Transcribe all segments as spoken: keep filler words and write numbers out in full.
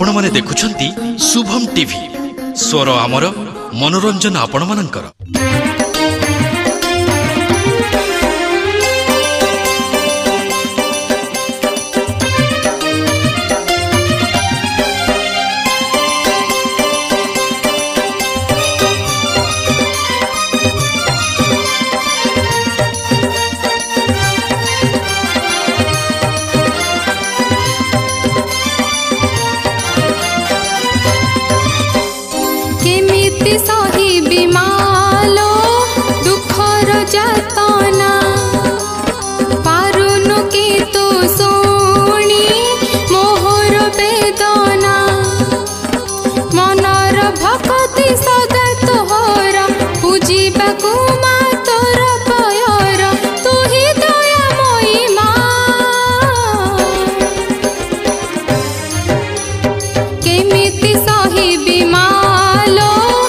आपण माने देखुछंती शुभम टीवी स्वर आमर मनोरंजन आपण मानकर। सही बिमालो दुखर जातना पारुनु की तू सोनी मोहर वेदना मनर भक्ति सदा तोहर पूजिबाकू मा तोर पयर तू ही दयामयी माँ केमिति सही बिमालो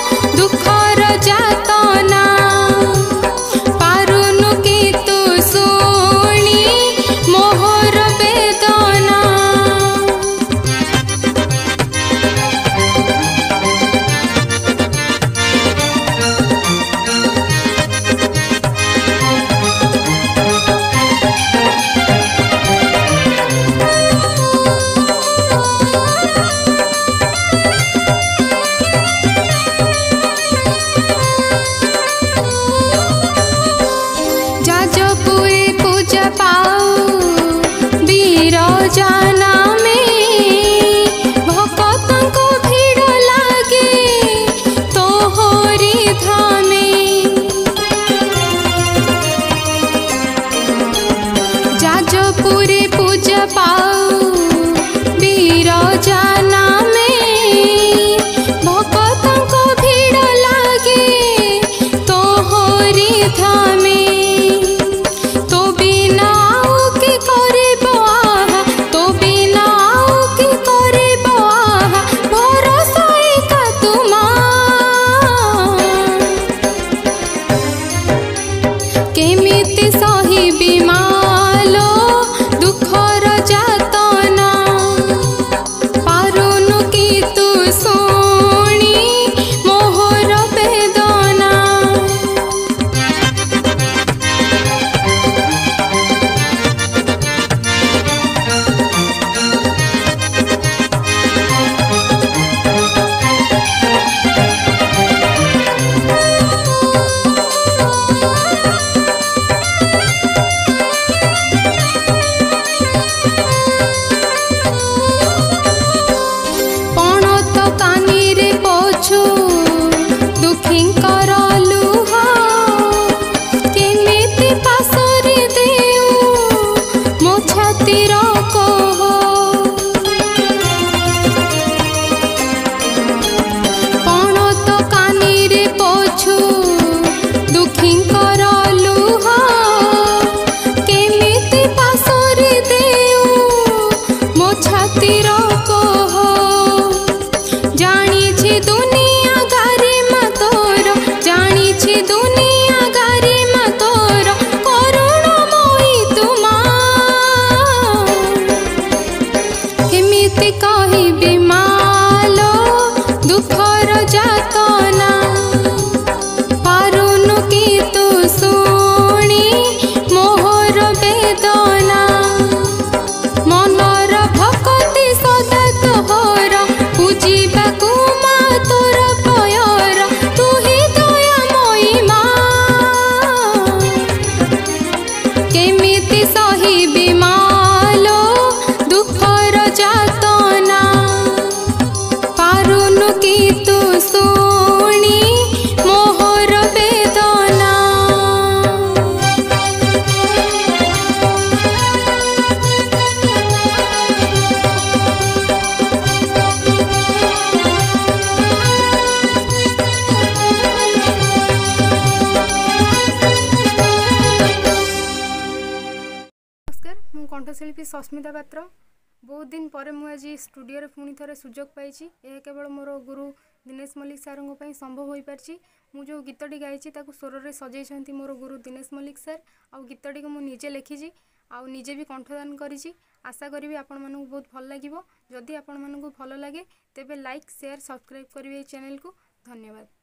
कंठशिल्पी सस्मिता पात्र बहुत दिन पर मुझे स्टूडियो रे पुणी थे सुजोग पाई यह केवल मोर गुरु दिनेश मल्लिक सार संभव हो पार्टी मु जो गीतटी गाई स्वर में सजाई मोर गुरु दिनेश मल्लिक सार आ गीतटी को मुझे लिखी आउ निजे भी कंठदान करी आशा करी आपण मानू बहुत भल लगे। जदि आपण मानू भल लगे तेबे लाइक शेयर सब्सक्राइब करेंगे चैनल को। धन्यवाद।